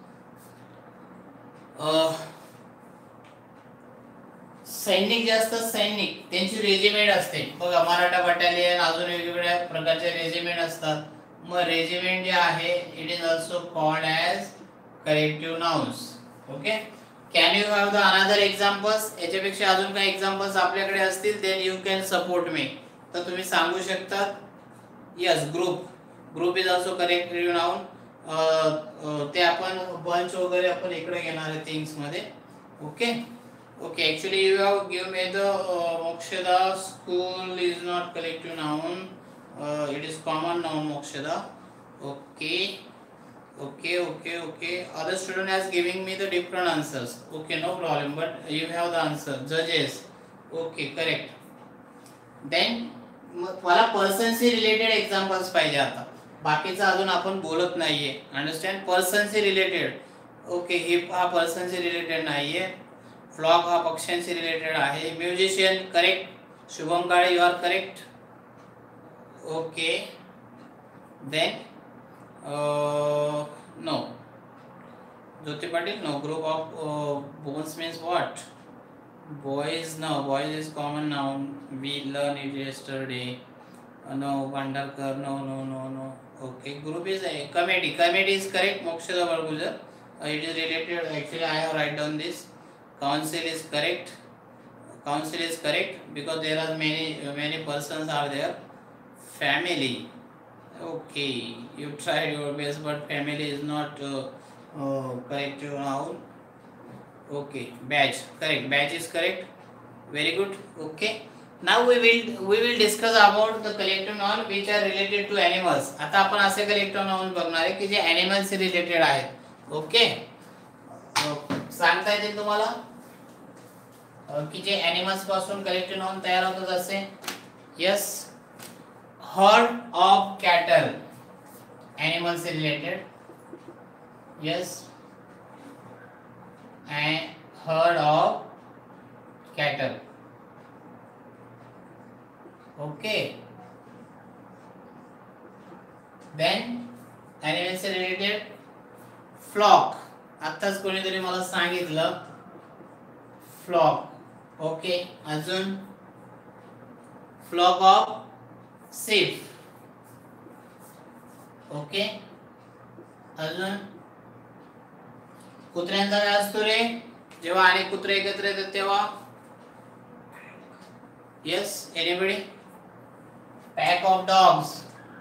सैनिक जे असतात, सैनिक त्यांची रेजिमेंट असते बघा. मराठा बटालियन, अजून वेगवेगळ्या प्रकारचे रेजिमेंट असतात. मग रेजिमेंट जे आहे it is also called as collective nouns. Okay. Can you have the another examples? याच्यापेक्षा अजून काही एक्झाम्पल्स आपल्याकडे असतील then you can support me. तर तुम्ही सांगू शकता. Yes, group. Group is also collective noun. ते आपण बंच वगैरे आपण इकडे घेणार आहे थिंग्स मध्ये. Okay. Okay, actually you have given me the uh, Mokshada school is not collective noun. Uh, it is common noun Mokshada. Okay, okay, okay, okay. Other student has giving me the different answers. Okay, no problem. But you have the answer. Judges. Okay, correct. Then मला पर्सनशी related examples पाहिजे आता. बाकीचं अजून आपण बोलत नाहीये. Understand. पर्सनशी related. Okay, heap हा पर्सनशी रिलेटेड नाहीये. फ्लॉक हा पक्ष्यांशी रिलेटेड आहे. Musician correct. Shubham Kale you are correct. Okay. Then no. Jyoti Patil no. Group of bones means what? Boys. No, boys is common noun. We learn it yesterday. No. Bhandarkar no no no no. Okay. Group is committee. Committee is correct. Mokshada Balgujar. It is related. Actually I have write down this. Council is correct. Council is correct because there are many many persons are there. Family. Okay, you tried your best, but family is not uh, uh, correct noun. Okay, batch. Correct. Batch is correct. Very good. Okay. Now we will we will discuss about the collective noun which are related to animals. आता आपण असे collective noun बघणार आहे की जे animals से related आहेत. Okay. सांगता येतील तुम्हाला की जे एनिमल्स पासून कलेक्टिव्ह नाउन तयार होतात असे. Yes, herd of cattle animals related. Yes, and herd of cattle. Okay. Then animals related flock. आत्ताच कोणीतरी मला सांगितलं फ्लॉक. ओके. अजून फ्लॉक ऑफ सीप. ओके. अजून कुत्र्यांचा काय असतो रे जेव्हा अनेक कुत्रे एकत्र येतात तेव्हा? Yes, anybody? Pack of dogs.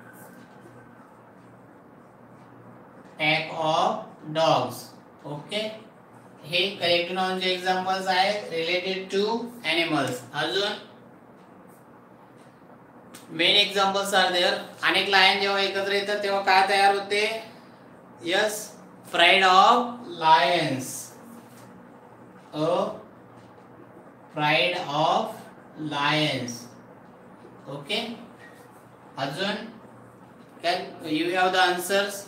Pack of dogs. Okay. हे कलेक्टिव्ह नाउनचे एक्झाम्पल्स आहेत रिलेटेड टू एनिमल्स. अजून मेन एक्झाम्पल्स आर देअर. अनेक लायन जेव्हा एकत्र येतात तेव्हा काय तयार होते? Yes, pride of lions. A pride of lions. Okay. अजून can you have the answers?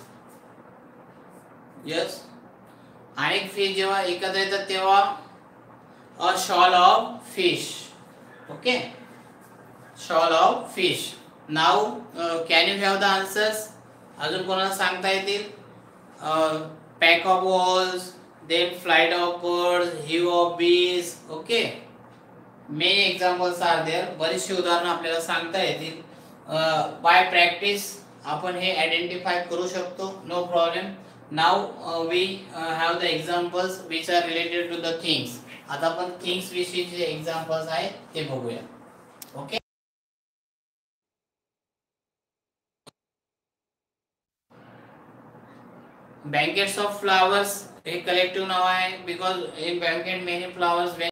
Yes. अनेक फिश जेव्हा एकत्र येतात तेव्हा a shoal of fish. Okay. Shoal of fish. Now can you have the answers? अजून कोणाला सांगता येतील? Pack of wolves, then flight of birds, hive of bees. Okay. Many examples are there. बरीचशी उदाहरणं आपल्याला सांगता येतील. बाय प्रॅक्टिस आपण हे आयडेंटिफाय करू शकतो. No problem. Now uh, we uh, have the examples which are related to the things. आता आपण थिंग्स विषयी जे एक्झाम्पल्स आहेत ते बघूया. ओके. बँकेट्स ऑफ फ्लावर्स हे कलेक्टिव्ह नाव आहे because in banquet many flowers